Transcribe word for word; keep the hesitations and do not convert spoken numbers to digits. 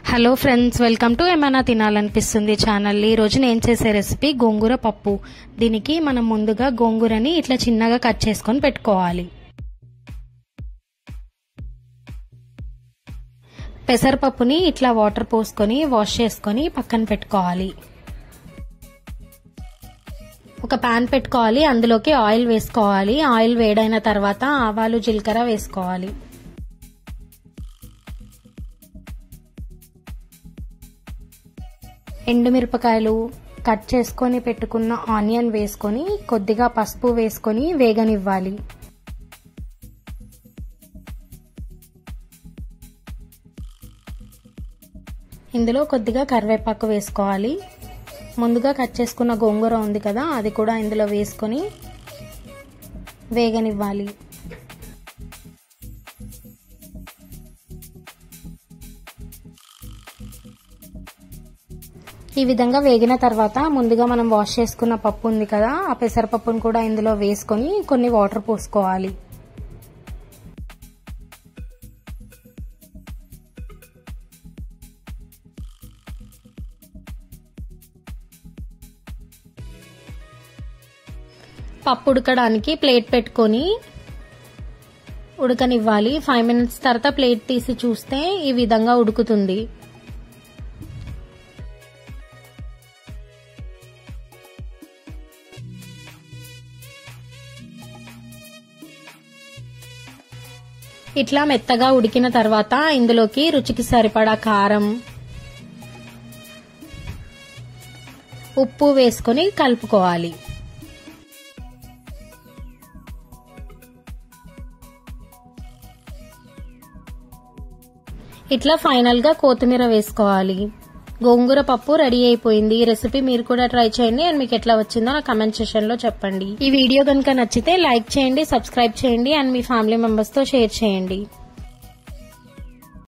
Hello friends, welcome to ఏమైనా తినాలనిపిస్తుంది channel. ఈ రోజు నేను చేసే రెసిపీ గోంగూర పప్పు. దీనికి మనం ముందుగా గోంగూరని ఇట్లా చిన్నగా కట్ చేసుకొని పెట్టుకోవాలి. పెసరపప్పుని ఇట్లా వాటర్ పోసుకొని వాష్ చేసుకొని పక్కన పెట్టుకోవాలి. ఒక పాన్ పెట్టుకోవాలి, అందులోకి ఆయిల్ వేసుకోవాలి. ఆయిల్ వేడైన తర్వాత ఆవాలు జీలకర్ర వేసుకోవాలి. ఎండుమిరపకాయలు, కట్ చేసుకొని పెట్టుకున్న ఆనియన్ వేసుకొని కొద్దిగా పసుపు వేసుకొని వేగనివ్వాలి. ఇందులో కొద్దిగా కరివేపాకు వేసుకోవాలి. ముందుగా కట్ చేసుకున్న గోంగూర ఉంది కదా, అది కూడా ఇందులో వేసుకొని వేగనివ్వాలి. ఈ విధంగా వేగిన తర్వాత ముందుగా మనం వాష్ చేసుకున్న పప్పు ఉంది కదా, ఆ పెసరపప్పును కూడా ఇందులో వేసుకొని కొన్ని వాటర్ పోసుకోవాలి. పప్పు ఉడకడానికి ప్లేట్ పెట్టుకొని ఉడకనివ్వాలి. ఫైవ్ మినిట్స్ తర్వాత ప్లేట్ తీసి చూస్తే ఈ విధంగా ఉడుకుతుంది. ఇట్లా మెత్తగా ఉడికిన తర్వాత ఇందులోకి రుచికి సరిపడా కారం, ఉప్పు వేసుకొని కలుపుకోవాలి. ఇట్లా ఫైనల్ గా కొత్తిమీర వేసుకోవాలి. గోంగూర పప్పు రెడీ అయిపోయింది. ఈ రెసిపీ మీరు కూడా ట్రై చేయండి అండ్ మీకు ఎట్లా వచ్చిందో నా కమెంట్ సెక్షన్ లో చెప్పండి. ఈ వీడియో కనుక నచ్చితే లైక్ చేయండి, సబ్స్క్రైబ్ చేయండి అండ్ మీ ఫ్యామిలీ మెంబర్స్ తో షేర్ చేయండి.